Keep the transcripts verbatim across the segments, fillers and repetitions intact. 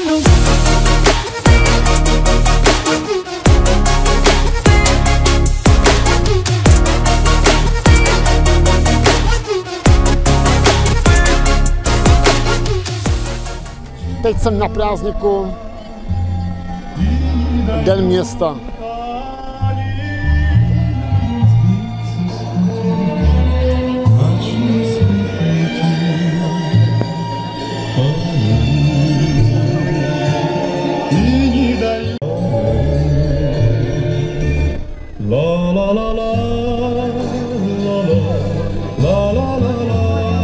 Teď jsem na prázdniku, Den města. La la la la la la la la.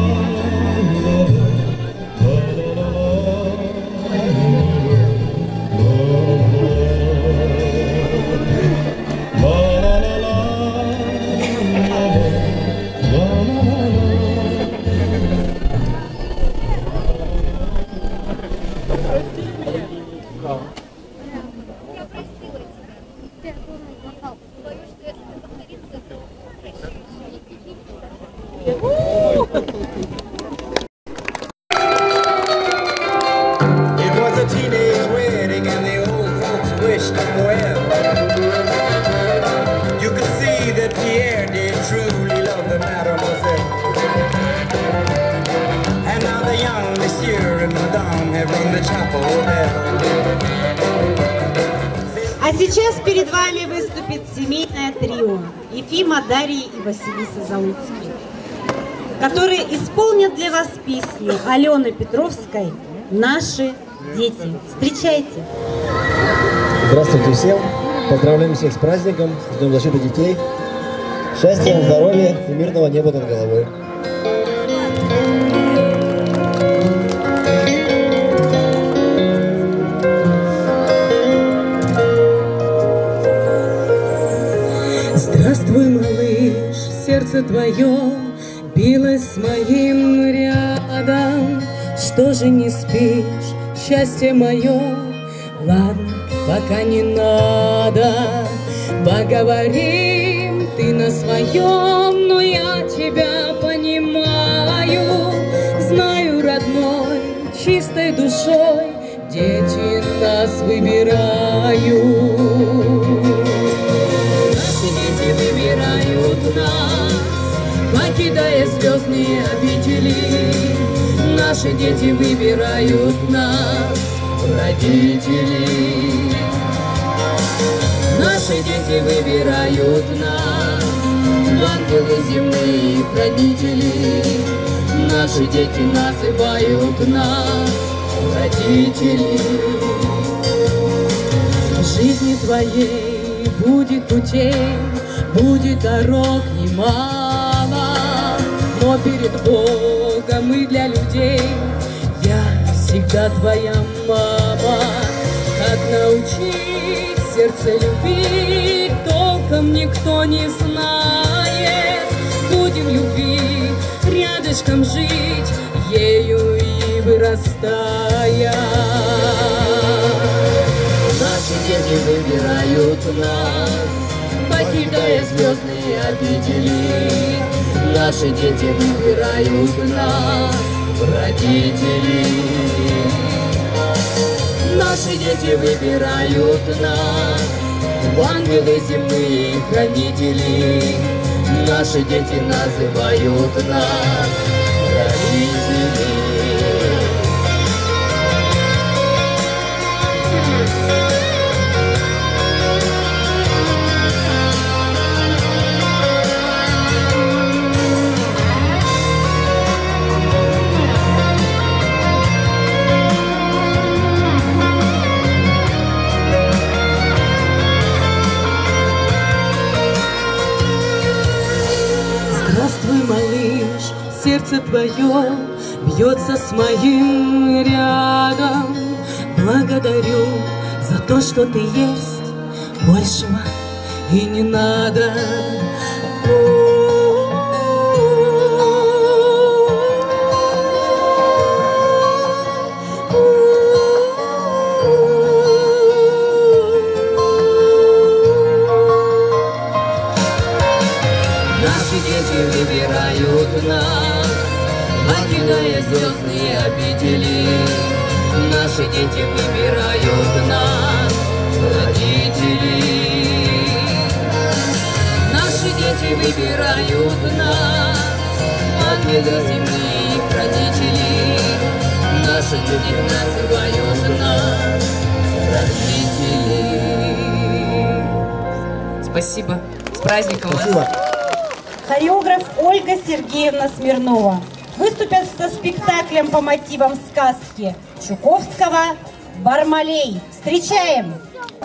А сейчас перед вами выступит семейное трио Ефима, Дарьи и Василисы Залуцкой, которые исполнят для вас песню Алены Петровской «Наши дети». Встречайте! Здравствуйте всем! Поздравляем всех с праздником, с Днем защиты детей. Счастья, здоровья и мирного неба над головой. Здравствуй, малыш, сердце твое билось с моим рядом. Что же не спишь, счастье мое? Ладно, пока не надо. Поговорим, ты на своем, но я тебя понимаю. Знаю, родной, чистой душой дети нас выбирают. Выбирают нас, покидая звездные обители. Наши дети выбирают нас, родители. Наши дети выбирают нас, ангелы земные хранители. Наши дети называют нас, родители. В жизни твоей будет путей, будет дорог немало, но перед Богом и для людей я всегда твоя мама. Как научить сердце любить, толком никто не знает. Будем любви рядышком жить, ею и вырастая. Наши дети выбирают нас, покидая звездные обители. Наши дети выбирают нас, родители. Наши дети выбирают нас, ангелы земные хранители. Наши дети называют нас, родители. Здравствуй, малыш, сердце твое бьется с моим рядом. Благодарю за то, что ты есть, большего и не надо. Наши дети выбирают нас, покидая звездные обители. Наши дети выбирают нас, родителей. Наши дети выбирают нас, ангелы земли, хранители. Наши люди называют нас родители. Спасибо. С праздником Спасибо. вас. Хореограф Ольга Сергеевна Смирнова выступят со спектаклем по мотивам сказки Чуковского «Бармалей». Встречаем!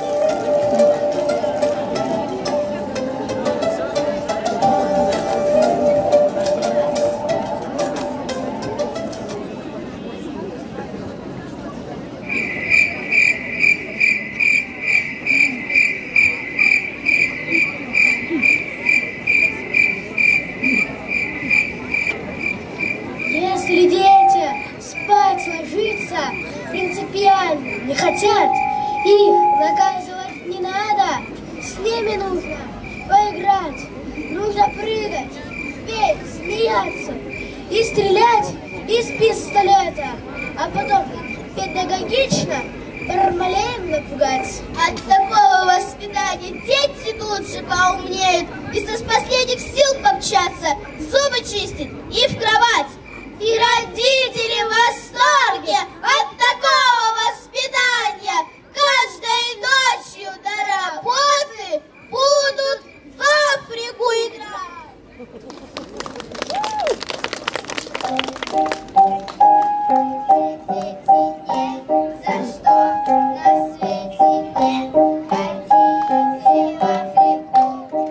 Если дети спать ложиться принципиально не хотят, их наказывать не надо. С ними нужно поиграть, нужно прыгать, петь, смеяться и стрелять из пистолета, а потом педагогично Бармалеем напугать. От такого воспитания дети тут же поумнеют и с последних сил помчатся, зубы чистить и в кровать. И родители в восторге от такого воспитания каждой ночью до работы будут в Африку играть. За что на свете не ходите в Африку?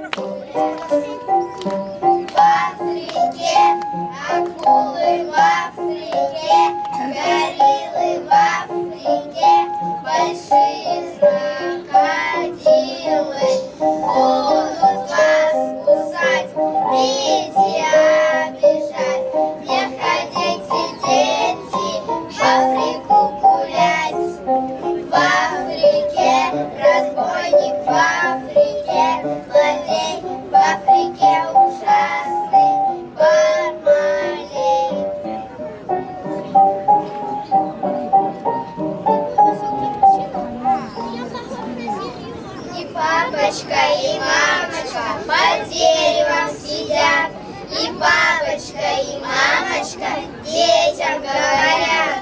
В Африке акулы, в Африке гориллы, в Африке большие крокодилы будут вас кусать, бить и обижать. Не ходите, дети, в Африку гулять. В Африке разбойник, в Африке злодей, в Африке ужасный Бармалей. И папочка, и мамочка под деревом сидят, и папочка, и мамочка детям говорят.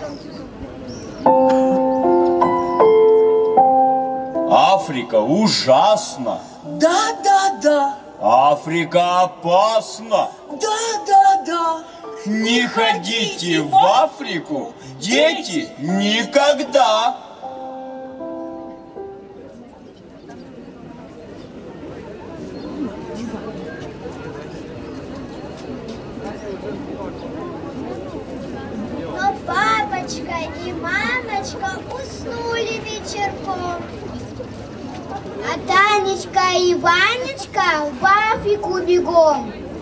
Африка ужасна. Да, да, да. Африка опасна. Да, да, да. Не ходите в Африку, дети, никогда. Но папочка и мамочка уснули вечерком, а Танечка и Ванечка в Африку бегом.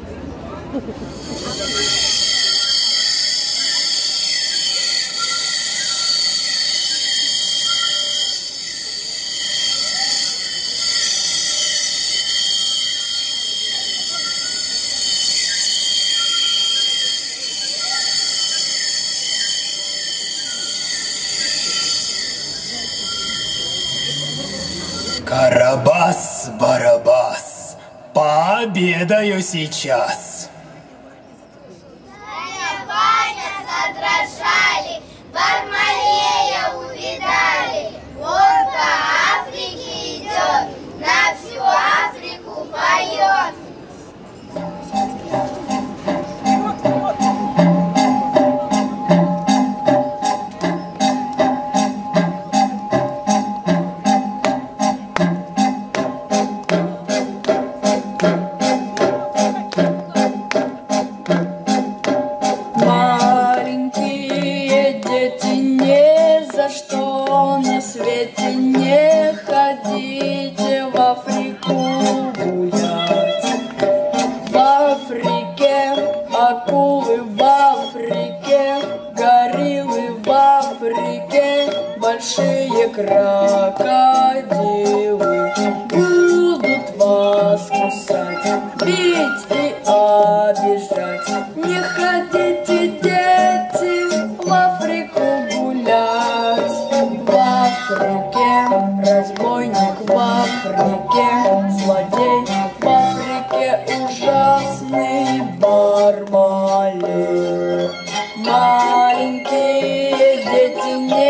Карабас-барабас, пообедаю сейчас. Таня, Ваня задрожали, Бармалея увидали. Он по Африке идет, на всю Африку поет. Маленькие дети, ни за что на свете не ходите в Африку гулять. В Африке акулы, в Африке гориллы, в Африке большие крокодилы будут вас кусать, бить и обижать. Не ходите, дети, в Африку гулять.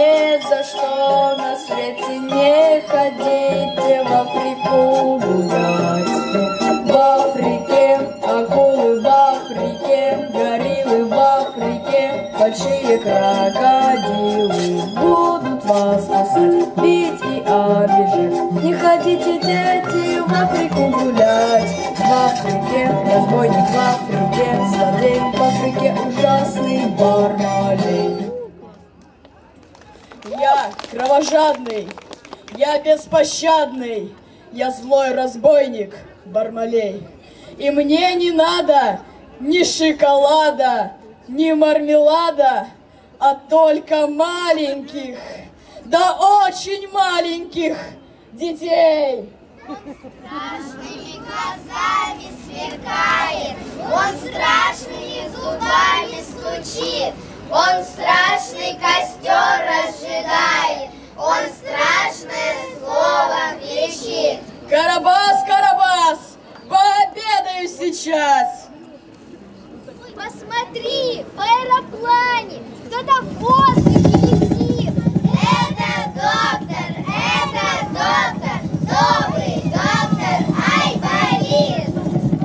ни за что на свете не ходите в Африку гулять. В Африке акулы, в Африке гориллы, в Африке большие крокодилы будут вас кусать, бить и обижать. Не ходите, дети, в Африку гулять. В Африке разбойник, в Африке злодей, в Африке ужасный Бармалей. Я кровожадный, я беспощадный, я злой разбойник Бармалей. И мне не надо ни шоколада, ни мармелада, а только маленьких, да очень маленьких детей. Страшными глазами сверкает, он страшными зубами стучит, он страшный костер разжигает, он страшное слово кричит. Карабас, Карабас, пообедаю сейчас. Посмотри, в аэроплане кто-то в воздухе летит. Это доктор, это доктор, добрый доктор Айболит.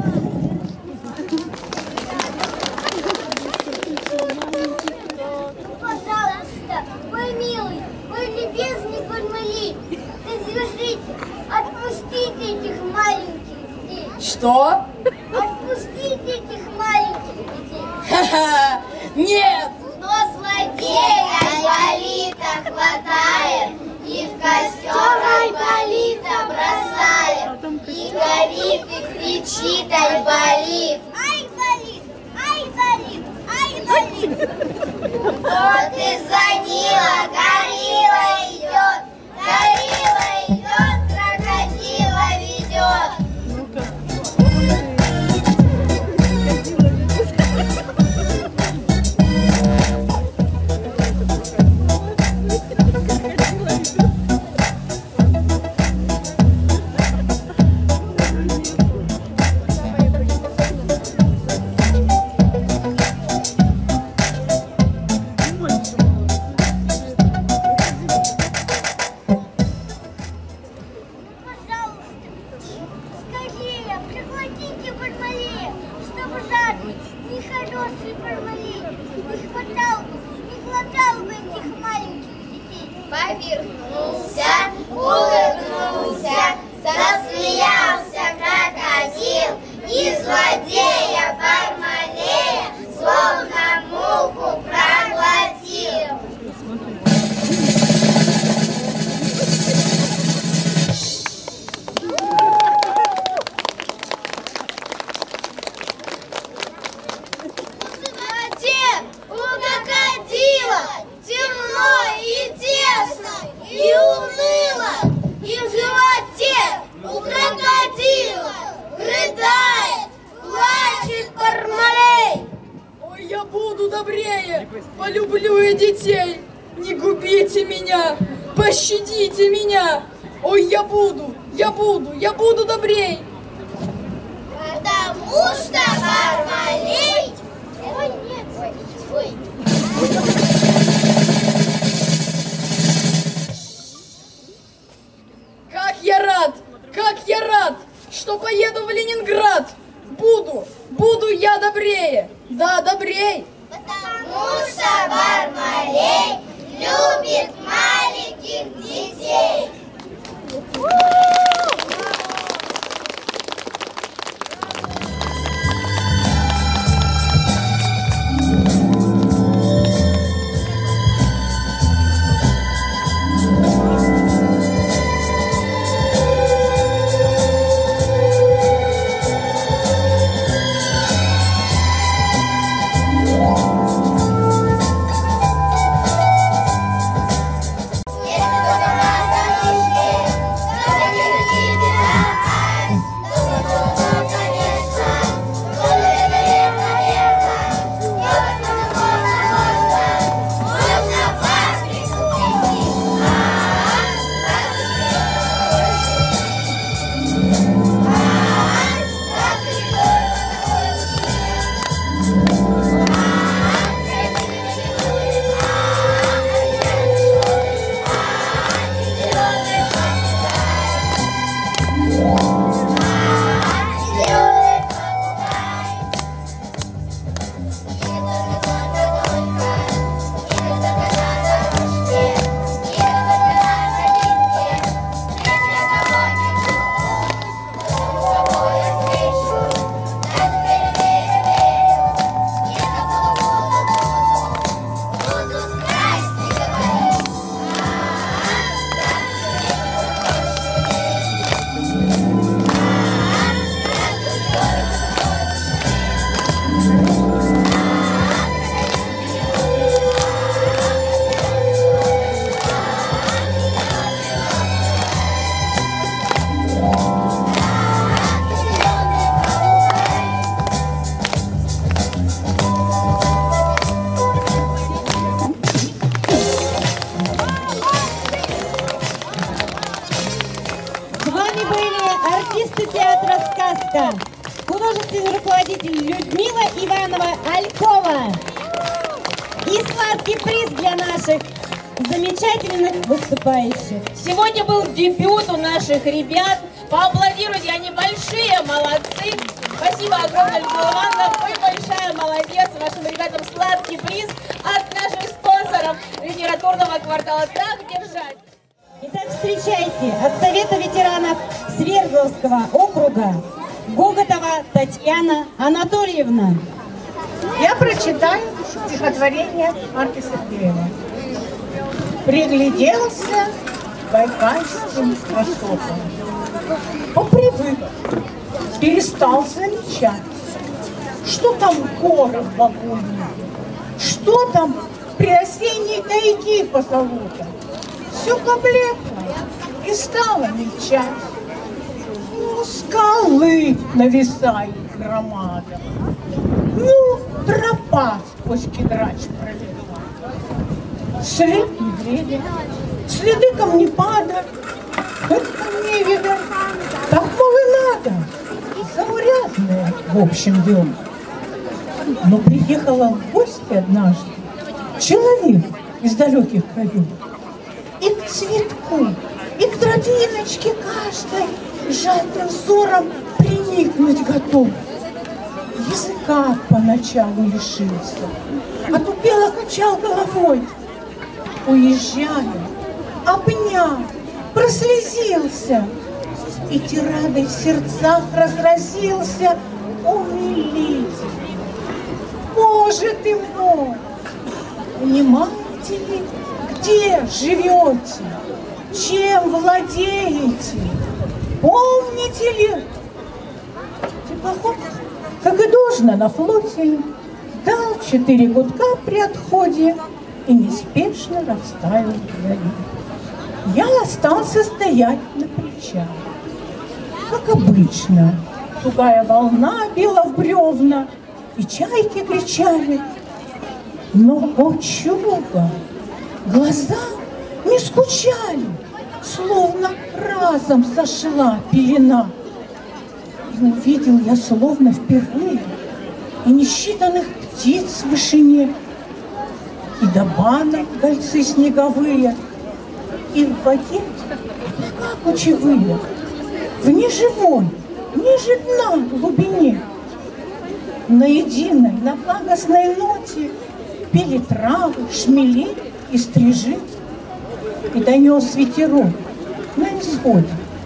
Пожалуйста, мой милый, мой любезный Бармалей, разрешите, отпустите этих маленьких детей. Что? Отпустите этих маленьких детей. Ха-ха, нет! Но злодея Айболита хватает и в костер Айболита бросает. И горит, и кричит Айболит. Айболит, Айболит, Айболит. Вот из-за Нила горилла идет, горилла идет, крокодила ведет. Повернулся, улыбнулся, засмеялся крокодил, и злодея Бармалея словно муху проглотил. У крокодила темно и тесно, и уныло, и в животе у крокодила рыдает, плачет Бармалей. Ой, я буду добрее, полюблю я детей, не губите меня, пощадите меня. Ой, я буду, я буду, я буду добрей. Потому что Бармалей... Ой, нет, ой, ой. Как я рад, как я рад, что поеду в Ленинград. Буду, буду я добрее, да, добрей. Потому что Бармалей любит маленьких детей. артисты театра «Сказка», художественный руководитель Людмила Иванова-Алькова. И сладкий приз для наших замечательных выступающих. Сегодня был дебют у наших ребят. Поаплодируйте, они большие молодцы. Спасибо огромное, Людмила Ивановна. Вы большая молодец. Вашим ребятам сладкий приз от наших спонсоров литературного квартала. Так держать. Итак, встречайте от Совета ветеранов Свердловского округа Гоготова Татьяна Анатольевна. Я прочитаю стихотворение Марка Сергеева. Пригляделся к байкальским высотам. Попривык, перестал замечать, что там горы в багульне, что там при осенней тайги позолота. Все поблекло и стало мельчать. Ну, скалы нависает громада. Ну, тропа сквозь кедрач пролегла. След медведя, следы камнепада. Это камней, видно, так мол и надо. Заурядное, в общем, дело. Но приехала в гости однажды человек из далеких краев. И к цветку, и к травиночке каждой жадным взором приникнуть готов. Языка поначалу лишился, отупело качал головой. Уезжая, обнял, прослезился, и тирадой в сердцах разразился умилитель. Боже ты мой, понимаете ли, где живете, чем владеете, помните ли? Теплоход, как и должно на флоте, дал четыре гудка при отходе и неспешно растаял вдали. Я остался стоять на причале. Как обычно, тугая волна била в бревна, и чайки кричали. Но, о чудо, глаза не скучали, словно разом сошла пелена. И увидел я словно впервые и несчитанных птиц в вышине, и до банок кольцы снеговые, и в воде как кучевые, в неживой, ниже дна глубине. На единой, на благостной ноте пели травы, шмели и стрижи, и донес ветерок на исходе.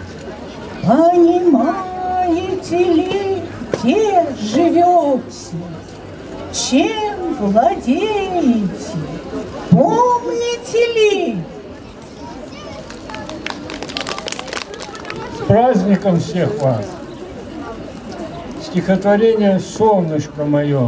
Понимаете ли, где живете, чем владеете, помните ли? С праздником всех вас! Стихотворение «Солнышко мое».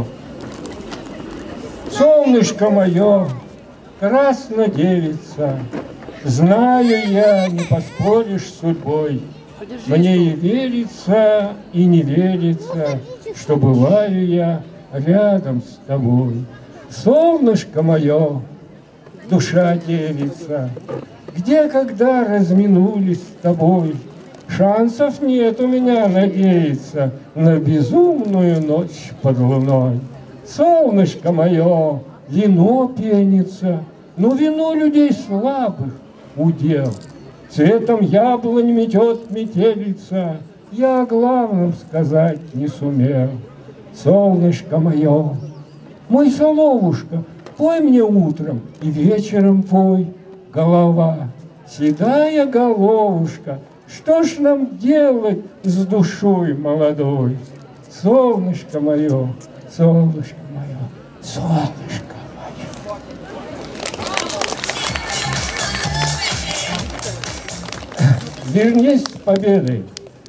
Солнышко мое, красно девица, знаю я, не поспоришь с судьбой. Мне и верится, и не верится, что бываю я рядом с тобой. Солнышко мое, душа девица, где, когда разминулись с тобой? Шансов нет у меня надеяться на безумную ночь под луной. Солнышко мое, вино пенится, но вино людей слабых удел. Цветом яблонь метет метелица, я о главном сказать не сумел. Солнышко мое, мой соловушка, пой мне утром и вечером пой. Голова, седая головушка, что ж нам делать с душой молодой? Солнышко мое, солнышко мое, солнышко мое. Вернись с победой.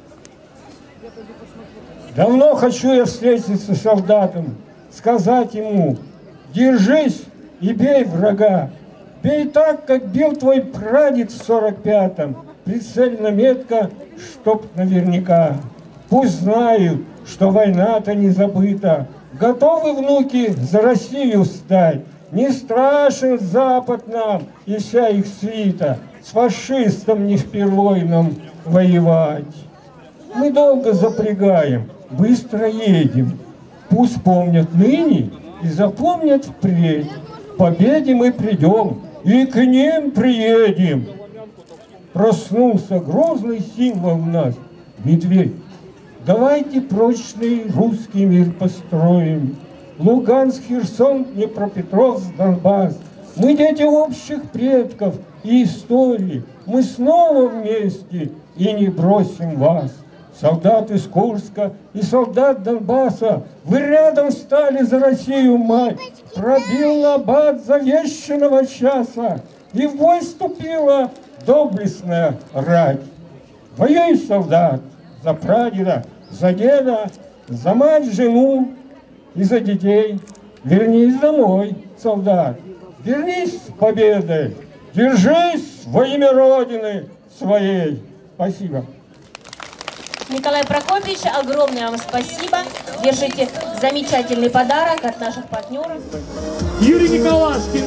Давно хочу я встретиться с солдатом, сказать ему: держись и бей врага. Бей так, как бил твой прадед в сорок пятом, прицельно метко, чтоб наверняка. Пусть знают, что война-то не забыта. Готовы внуки за Россию стать. Не страшен Запад нам и вся их свита. С фашистом не впервой нам воевать. Мы долго запрягаем, быстро едем. Пусть помнят ныне и запомнят впредь. К победе мы придем и к ним приедем. Проснулся грозный символ в нас, медведь. Давайте прочный русский мир построим. Луганск, Херсон, Днепропетровск, Донбасс. Мы дети общих предков и истории. Мы снова вместе и не бросим вас. Солдат из Курска и солдат Донбасса, вы рядом встали за Россию, мать. Пробил набат завещанного часа, и в бой вступила доблестная рать. Воюй, солдат, за прадеда, за деда, за мать, жену и за детей. Вернись домой, солдат, вернись с победой, держись во имя Родины своей. Спасибо. Николай Прокопьевич, огромное вам спасибо. Держите замечательный подарок от наших партнеров. Юрий Николашкин.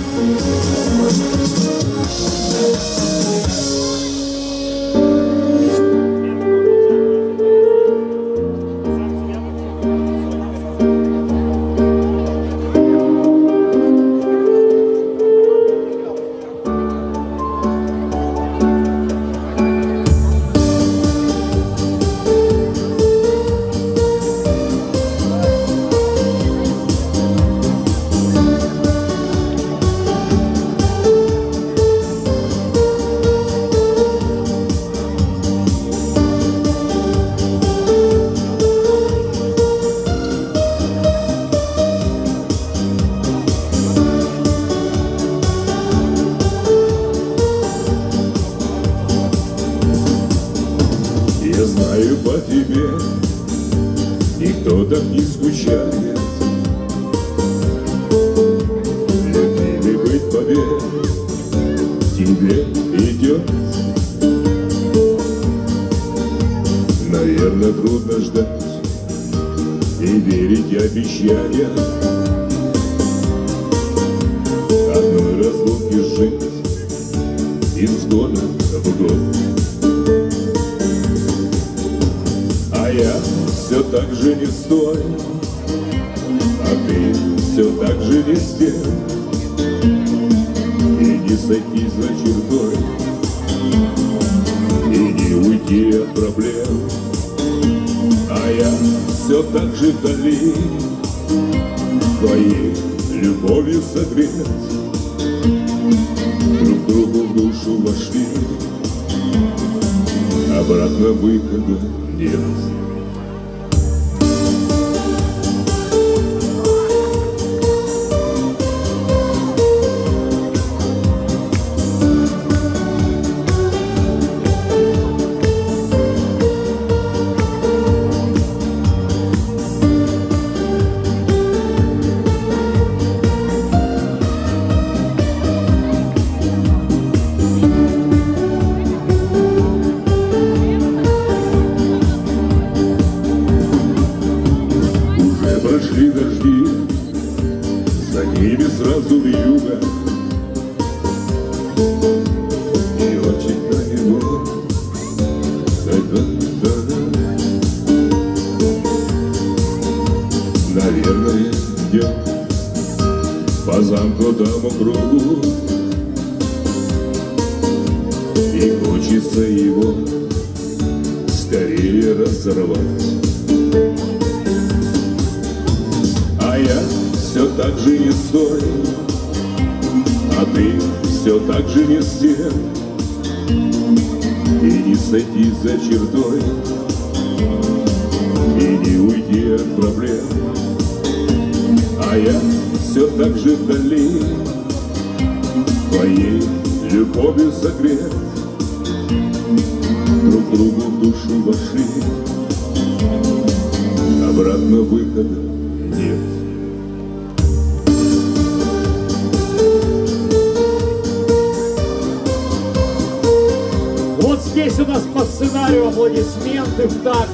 Здесь у нас по сценарию аплодисменты в такт.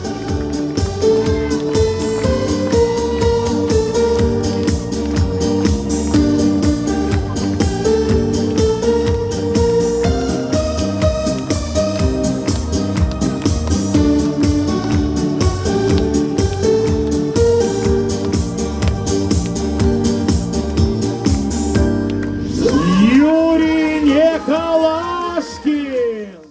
Ромашкин!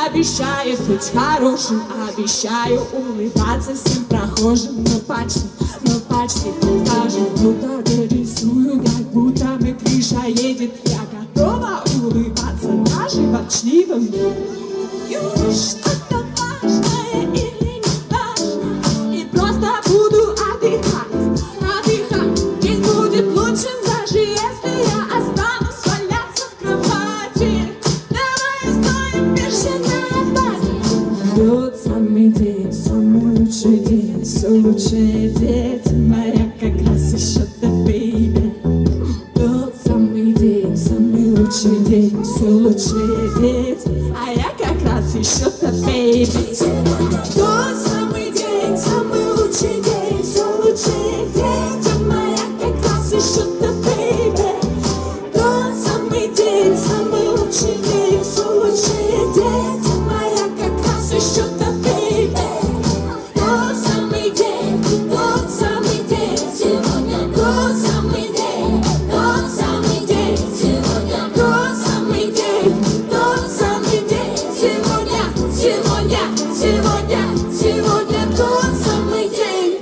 Обещаю быть хорошим, обещаю улыбаться всем прохожим, но почти но почти каждый будто рисую, как будто мы крыша едет. Я готова улыбаться даже ворчливым. Что-то важное или не важно, и просто буду отдыхать, отдыхать. День будет лучшим, даже если я останусь валяться в кровати. Давай устроим бешеное пати. Тот самый день, самый лучший день, все лучшее деть моя как раз еще до бейби. Тот самый день, самый лучший день, все лучшее деть, а я как раз еще до бейби. Тот самый день, самый лучший день, все лучшее деть, а моя как раз еще до бейби. Тот самый день, самый лучший день, все лучшее деть, а моя как раз еще до бейби. Тот самый день, тот самый день, сегодня тот самый день, тот самый день, сегодня тот самый день, тот самый день, сегодня, сегодня, сегодня, сегодня тот самый день.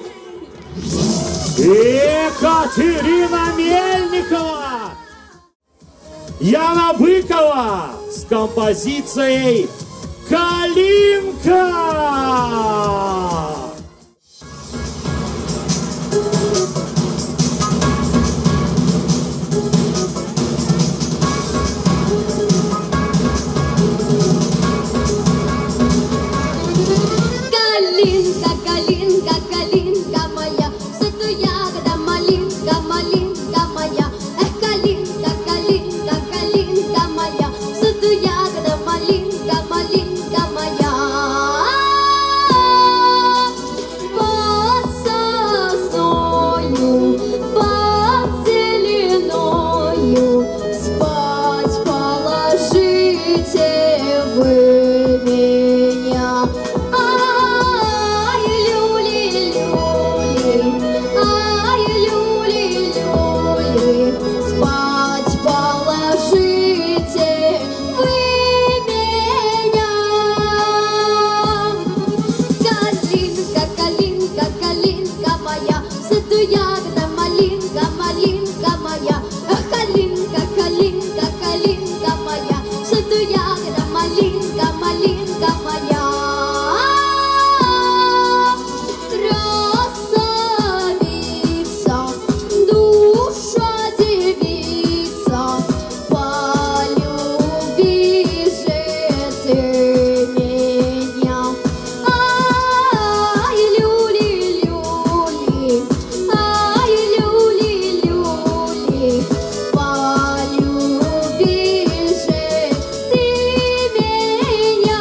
Екатерина Мельникова, Яна Быкова с композицией «Калинка». Калинка, калинка, калинка моя, в саду ягода, малинка, малинка моя. Эх, калинка, калинка, калинка моя, в саду ягода, малинка, малинка моя. Под сосною, под зеленою, спать положите вы меня. Ай, люли, люли, ай, люли, люли, спать положите вы меня. Калинка, калинка, калинка моя, в саду ягода, малинка, малинка моя. Ах, калинка, калинка, калинка моя, в саду ягода, малинка, малинка моя. Красавица, душа девица, полюби же ты меня. Ай, люли, люли, ай, люли, люли, полюби же ты меня.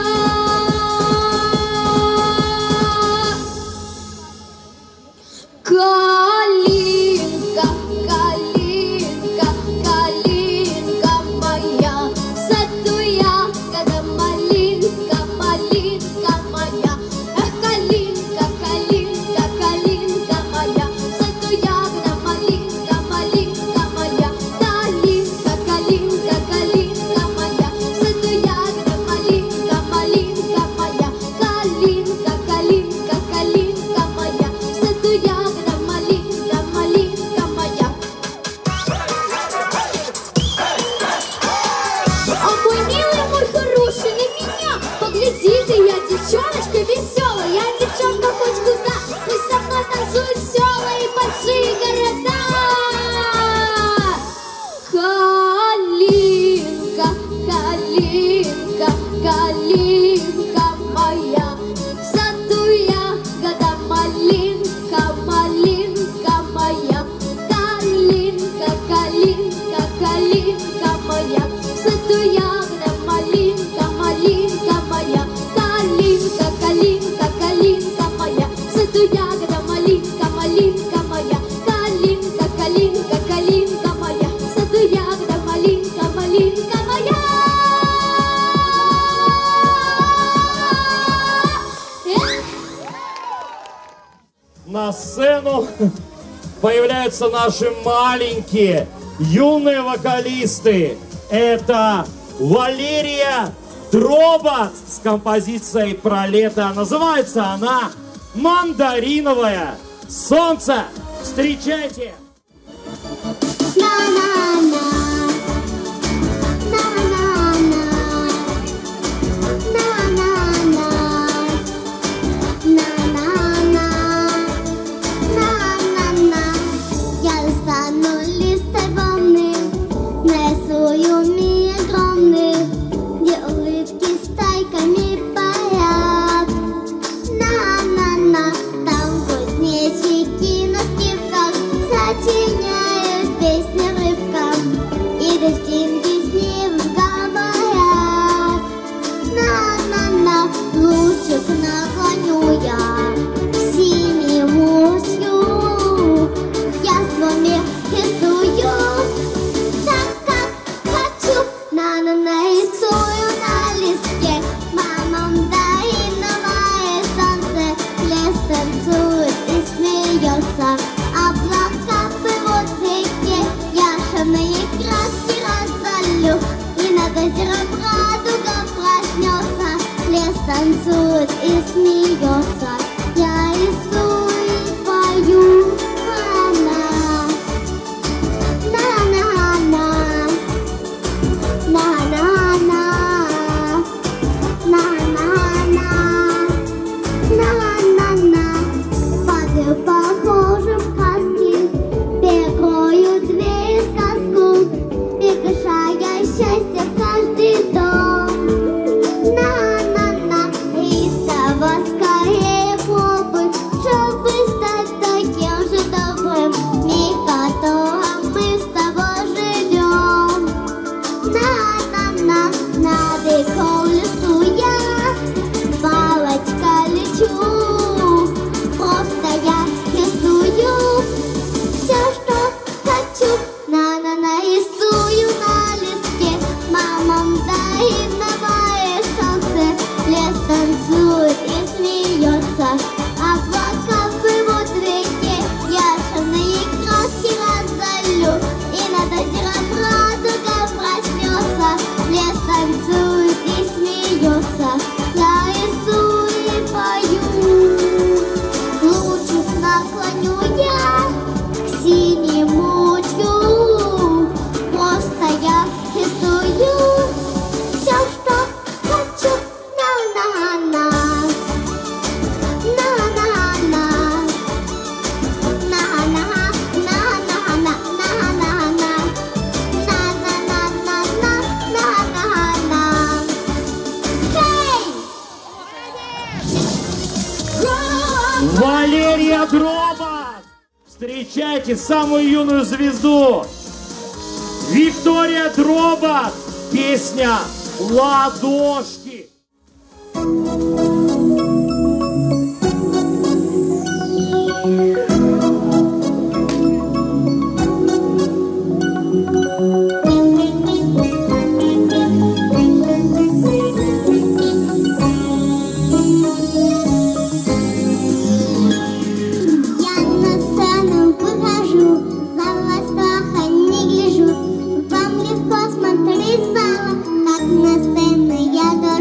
Калинка, калинка, калинка моя, в саду ягода, малинка, малинка моя. Эх, калинка, калинка, калинка моя, в саду ягода, малинка, малинка моя. Калинка, калинка, калинка моя, в саду ягода, малинка, малинка моя. Калинка, калинка, калинка моя, в саду ягода, малинка, малинка моя. А мой милый, мой хороший, на меня погляди ты, я девчоночка веселая, я девчонка хоть куда, пусть со мной танцуют села и большие города. Калинка, калинка, калинка моя, в саду ягода, малинка, малинка моя. Калинка, калинка, калинка моя, в саду ягода, малинка, малинка моя. Калинка, калинка, калинка моя, в саду ягода, малинка, малинка моя. Калинка, калинка, калинка моя, в саду ягода, малинка, малинка моя. На сцену появляются наши маленькие юные вокалисты. Это Валерия Дробот с композицией про лето. Называется она «Мандариновая солнца. Встречайте! Танцует и смеется, я рисую и пою. На-на, на-на-на, на-на-на, на-на-на, на-на-на. Падаю похожим в сказки, бегаю две сказку, приглашая счастье в каждый дом. Танцует и смеется, облака плывут в реке, я шальные краски разолью, и над озером радуга проснется. Лес танцует и смеется, я рисую и пою. Лучик наклоню я к синему лучу, просто я рисую все, что хочу. На-на-на, на-на-на, на-на, на-на-на, на-на-на, на-на-на, на-на-на. Хей! Валерия Дробат! Встречайте самую юную звезду! Виктория Дробат! Песня «Ладошки». Вам легко смотреть в зал, как на сцене я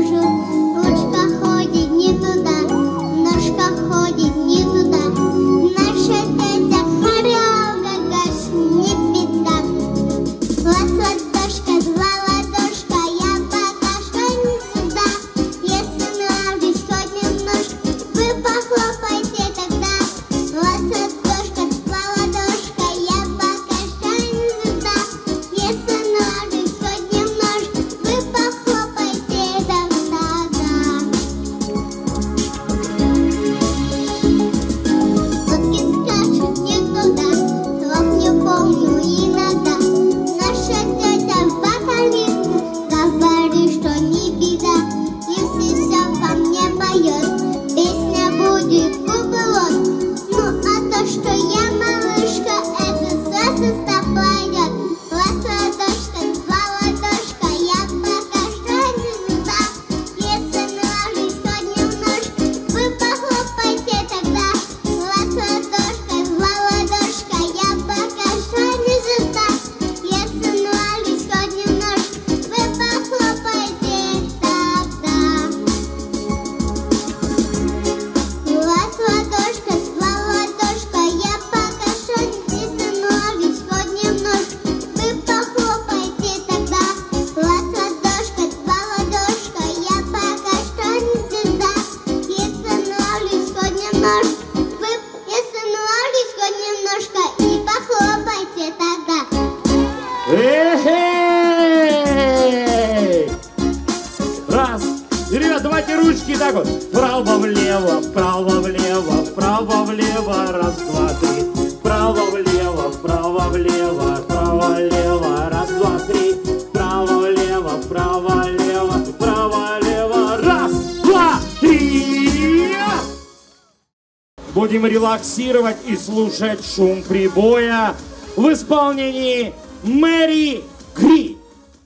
вот. Вправо-влево, вправо-влево, вправо-влево, раз, два, три. Вправо-влево, вправо-влево, вправо-влево, раз, два, три. Вправо-влево, вправо-влево, вправо-влево, раз, два, три. Будем релаксировать и слушать шум прибоя в исполнении Мэри Гри.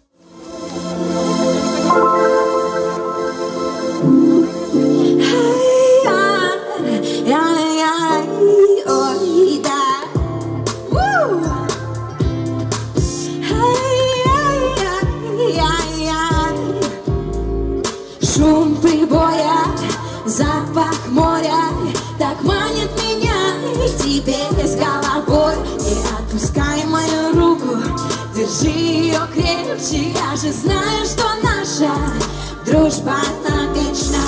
Шум прибоя, запах моря так манит меня к тебе с головой. Не отпускай мою руку, держи ее крепче. Я же знаю, что наша дружба навечно.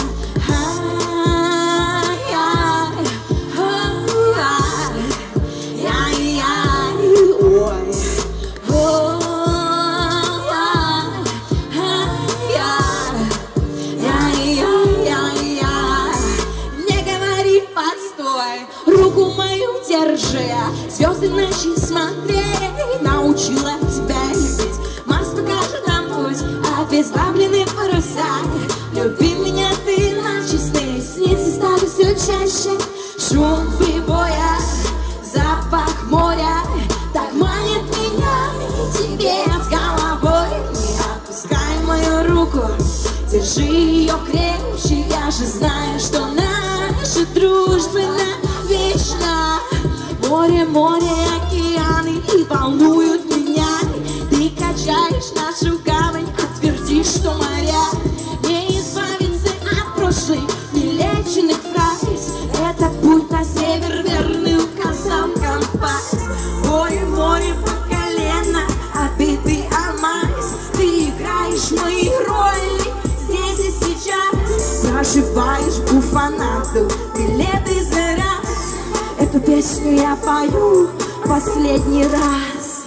Звезды в ночи смотреть научила тебя любить. Марс покажет нам путь, обезглавленные паруса. Люби меня ты, наши сны снится стали все чаще. Шум прибоя, запах моря так манит меня и тебе с головой. Не отпускай мою руку, держи ее крепче. Я же знаю, что наша дружба навечно. Море, море, океаны и волнуют меня. Ты качаешь нашу гавань, а твердишь, что моря не избавиться от прошлых нелеченных фраз. Это путь на север, верный указал компас. Море, море по колено, обитый алмаз. Ты играешь мои роли здесь и сейчас. Проживаешь буфанату, билеты за раз. Эту песню я пою последний раз.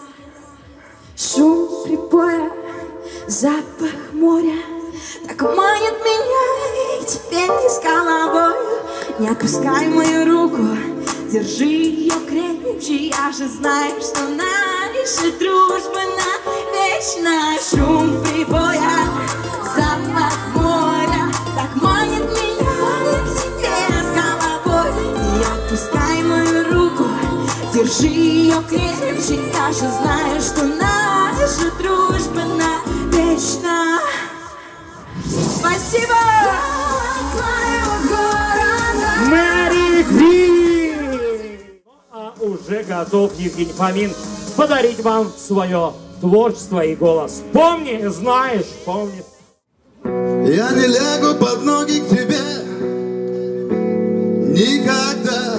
Шум прибоя, запах моря так манит меня и теперь с головой. Не отпускай мою руку, держи ее крепче. Я же знаю, что наша дружба навечно. Шум прибоя, запах моря так манит меня и теперь с головой. Не отпускай мою руку, держи ее крепче. Я же знаю, что наша дружба навечно. Спасибо! Мэри Гри! А уже готов Евгений Фомин подарить вам свое творчество и голос. Помни, знаешь, помни. Я не лягу под ноги к тебе никогда.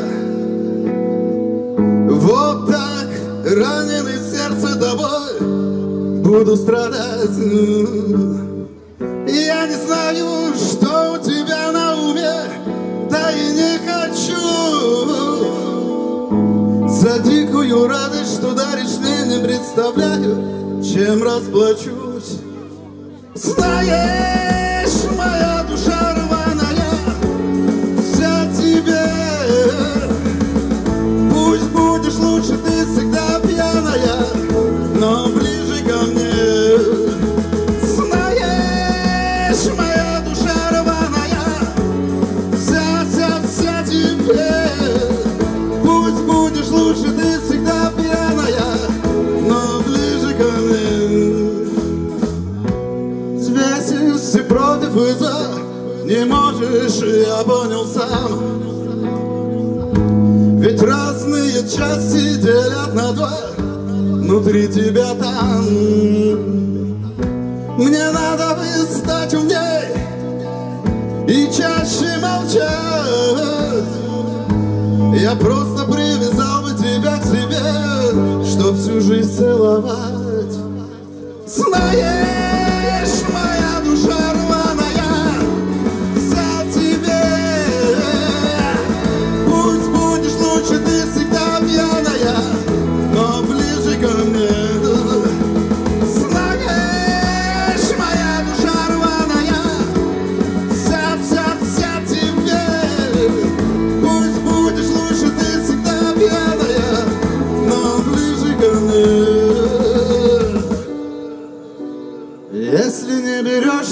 Вот так, раненый в сердце тобой, буду страдать. Я не знаю, что у тебя на уме, да и не хочу. За дикую радость, что даришь мне, не представляю, чем расплачусь. Знаешь, моя душа рваная, вся тебе. Пусть будешь лучше, ты всегда пьяная, но ближе ко мне. Знаешь, моя душа рваная, вся, вся, вся тебе. Пусть будешь лучше, ты всегда пьяная, но ближе ко мне. Взвесив все против и за, не можешь, я понял сам. Ведь разные части делят на два, внутри тебя там. Мне надо бы стать умней и чаще молчать. Я просто привязал бы тебя к себе, чтоб всю жизнь целовать. Знаешь, моя душа рваная, вся тебе. Пусть будешь лучше, ты всегда пьяная, но ближе ко мне. Знаешь, моя душа рваная, вся, вся,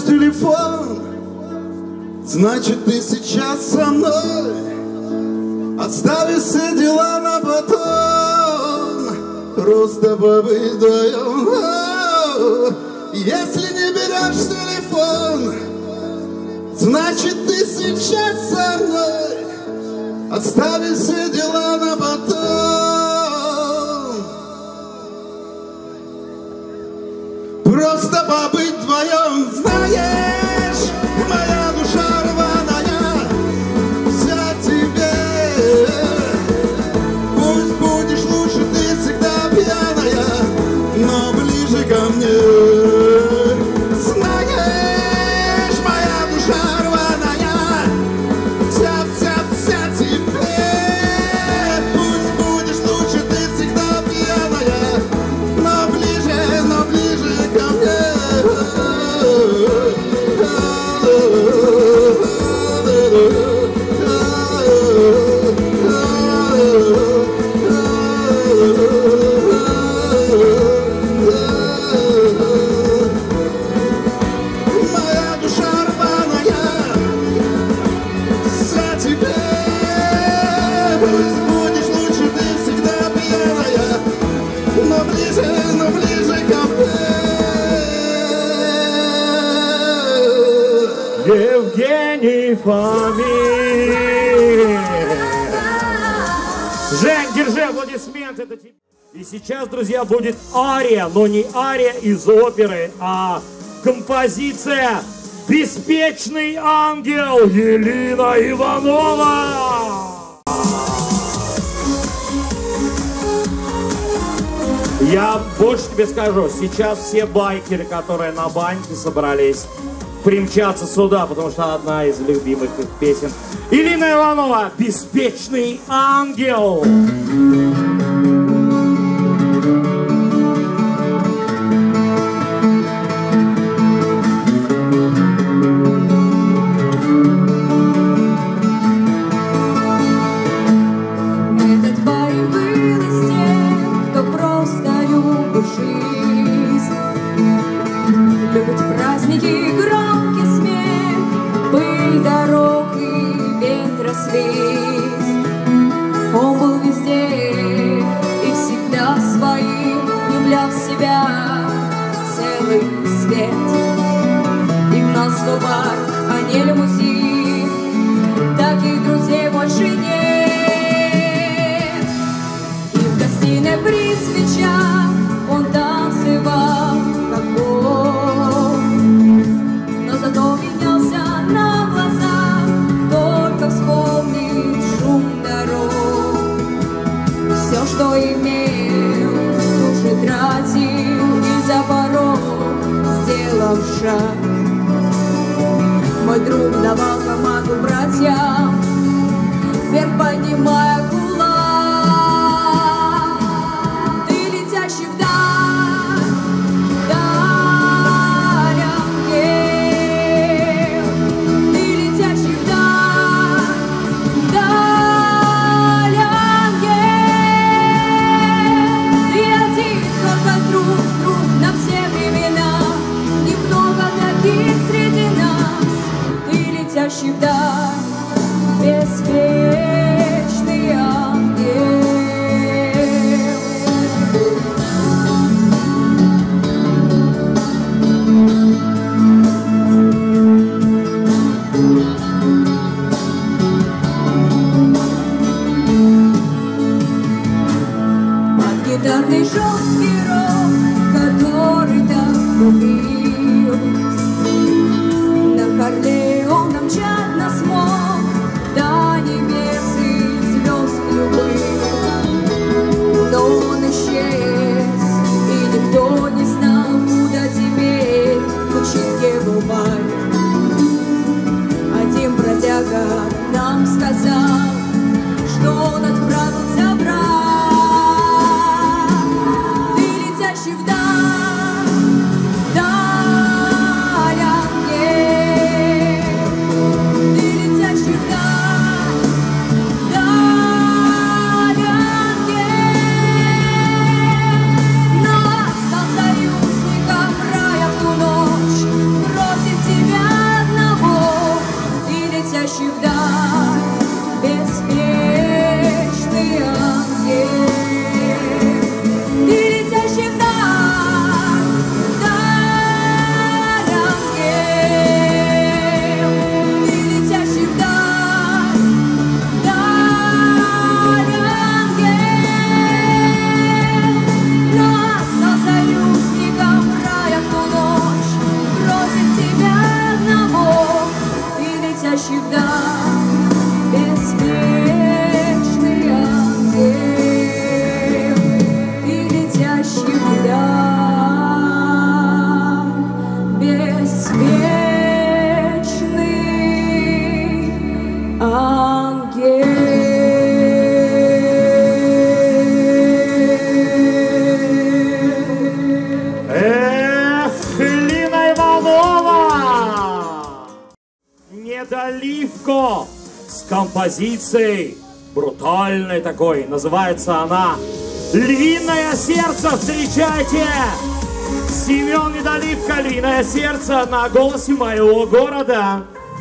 телефон, значит ты сейчас со мной. Оставив все дела на потом, просто побыть вдвоем. Если не берешь телефон, значит ты сейчас со мной. Оставив все дела на потом, просто побыть вдвоем. Знаешь, моя душа рваная, вся тебе. Пусть будешь лучше, ты всегда пьяная, но ближе ко мне. Знаешь, моя душа рваная, вся-вся-вся тебе. Пусть будешь лучше, ты всегда пьяная, но ближе, но ближе ко мне. Моя душа рваная, вся тебе. Пусть будешь лучше, ты всегда пьяная, но ближе, но ближе ко мне. Евгений Фомин. Жень, держи аплодисменты. Это тебе. И сейчас, друзья, будет ария, но не ария из оперы, а композиция «Беспечный ангел» Елена Иванова. Я больше тебе скажу, сейчас все байкеры, которые на баньке собрались, примчаться сюда, потому что одна из любимых их песен. Елена Иванова, «Беспечный ангел». Этот парень был из тех, кто просто любит жизнь, любит праздники, громкий смех, пыль дорог и ветросвист. Он был везде и всегда своим, влюблял в себя целый свет. И у нас в бар, а не лимузин, таких друзей больше нет. И в гостиной при свечах он танцевал, как бог, но зато менялся на глазах, только вспомнит шум дорог. Все, что имел, тут же тратил, и за порог сделав шаг. Мой друг давал команду братьям, вверх поднимая кулак. Ты летящий вдаль, вдаль ангел. Ты летящий вдаль, вдаль ангел. Ты один, только друг, друг на все времена. Немного таких среди нас. Ты летящий вдаль, беспечный ангел. Недоливко с композицией брутальной такой. Называется она «Львиное сердце». Встречайте! Семен Недоливко, «Львиное сердце» на «Голосе моего города».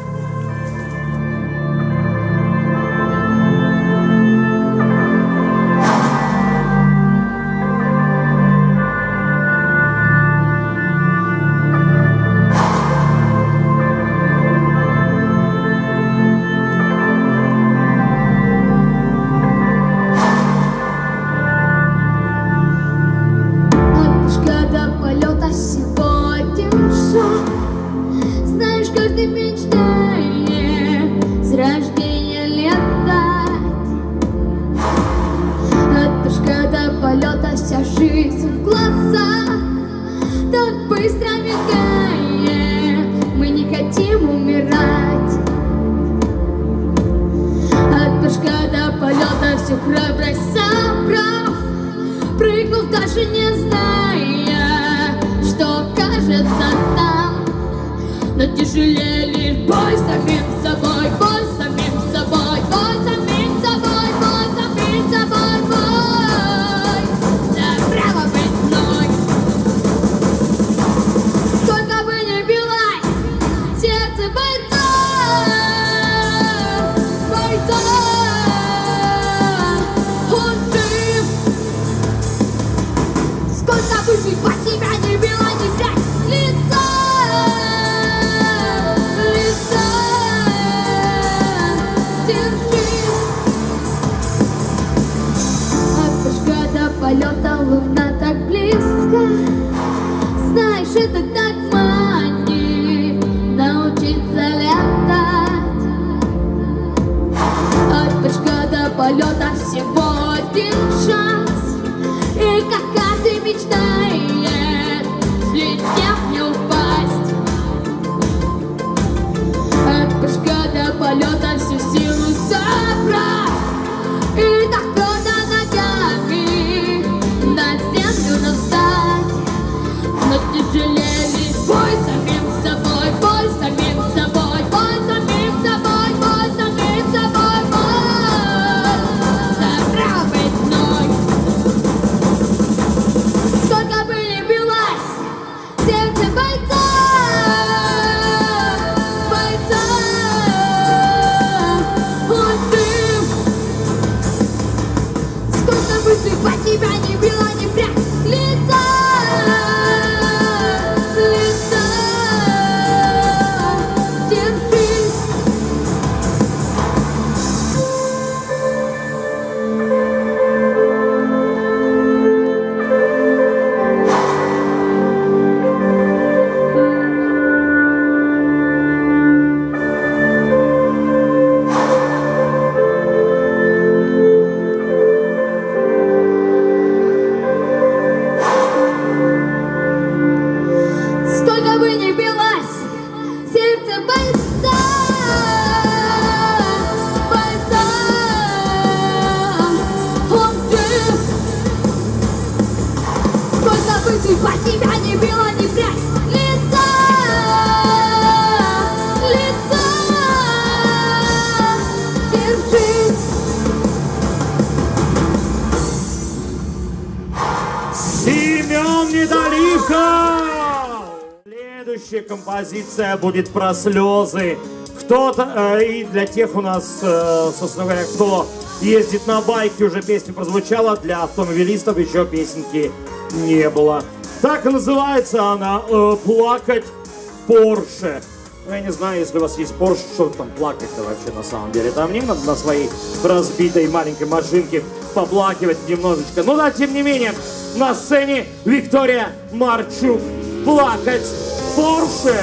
Композиция будет про слезы. Кто-то, э, и для тех у нас, э, собственно говоря, кто ездит на байке, уже песня прозвучала. Для автомобилистов еще песенки не было. Так и называется она э, «Плакать Порше». Ну, я не знаю, если у вас есть Порше, что там плакать-то вообще на самом деле. Там не надо на своей разбитой маленькой машинке поплакивать немножечко. Ну да, тем не менее, на сцене Виктория Марчук. «Плакать Порше».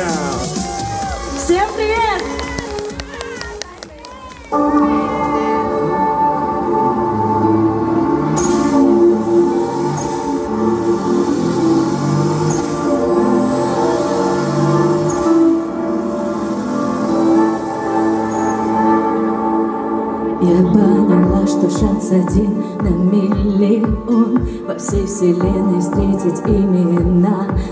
Всем привет! Я поняла, что шанс один на миллион во всей вселенной встретить именно того,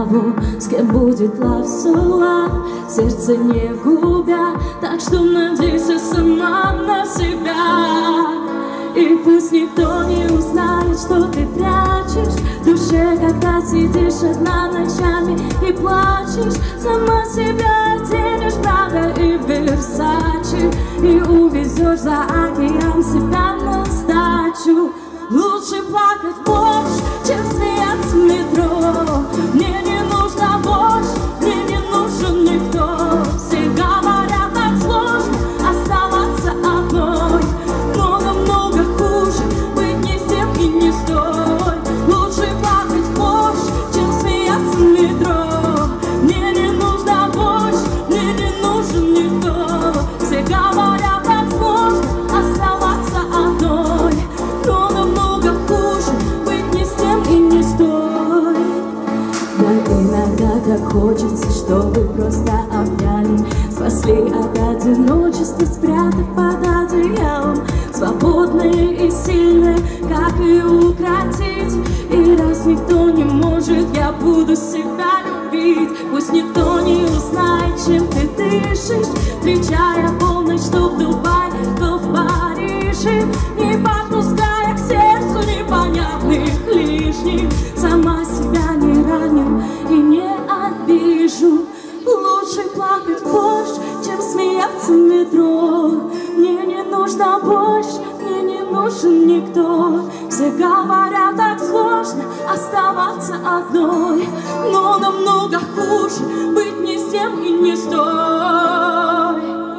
того, с кем будет love so love, сердце не губя, так что надейся сама на себя. И пусть никто не узнает, что ты прячешь в душе, когда сидишь одна ночами и плачешь. Сама себя оденешь, правда, и в Версаче, и увезешь за океан себя на сдачу. Лучше плакать больше, чем смеяться в метро. Мне не нужна больше, мне не нужен никто. Все говорят, так сложно оставаться одной, но намного хуже быть ни с тем и не с той. Лучше плакать больше, чем смеяться в метро. Мне не нужна больше, мне не нужен никто. Все говорят, так сложно оставаться одной, но намного хуже быть ни с тем и не с той. Да иногда так хочется, чтобы просто обняли, спасли от одиночества, спрятав под одеялом. Свободные и сильные, как и укротить. И раз никто не может, я буду себя любить. Пусть никто не узнает, чем ты дышишь, встречая полночь то в Дубае, то в Париже, не подпуская к сердцу непонятных лишних. Сама себя не раню и не обижу. Лучше плакать больше, чем смеяться в метро. Мне не нужна больше, мне не нужен никто. Все говорят, так сложно оставаться одной, но намного хуже быть ни с тем и не с той.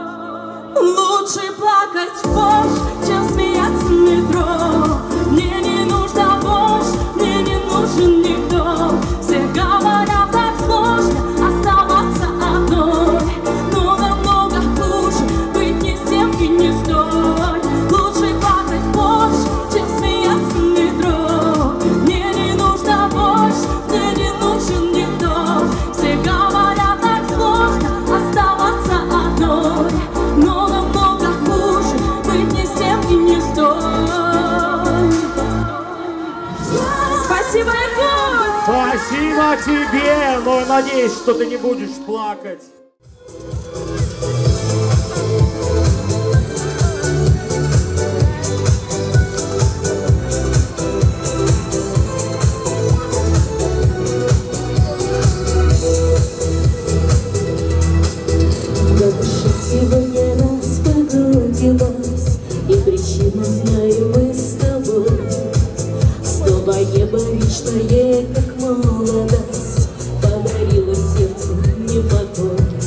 Лучше плакать больше, чем смеяться в метро. Мне не нужна больше, мне не нужен никто. Все говорят, так сложно оставаться одной, но намного хуже быть ни с тем и не с той. Лучше плакать больше, чем смеяться в метро. Мне не нужна больше, мне не нужен никто. Все говорят, так сложно оставаться одной, но намного хуже быть ни с тем и не с той. Спасибо, Якут! Спасибо тебе, но я надеюсь, что ты не будешь плакать. Как же сегодня нас погрузилась, и причину знаем мы с тобой. Снова небо вечное, как молодость, подарило сердцу не покой.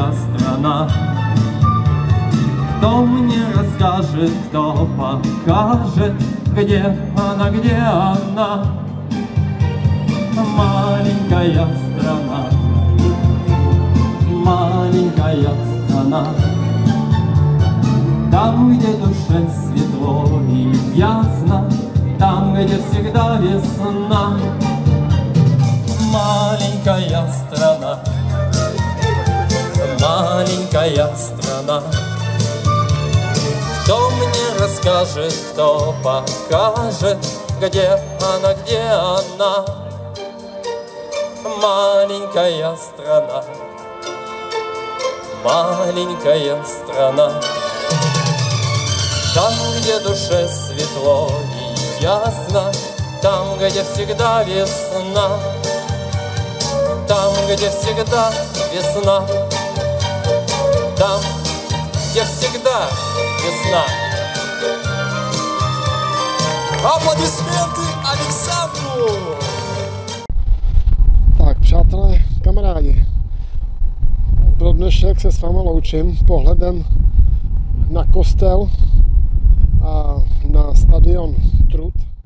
маленькая страна. Кто мне расскажет, кто покажет, где она, где она? Маленькая страна, маленькая страна. Там, где душе светло и ясно, там, где всегда весна. Маленькая страна, маленькая страна. Кто мне расскажет, кто покажет, где она, где она? Маленькая страна, маленькая страна. Там, где душе светло и ясно, там, где всегда весна, там, где всегда весна, там, где всегда весна. Аплодисменты Александру! Tak, přátelé, kamarádi, pro dnešek se s váma loučím pohledem na kostel a na stadion Trut.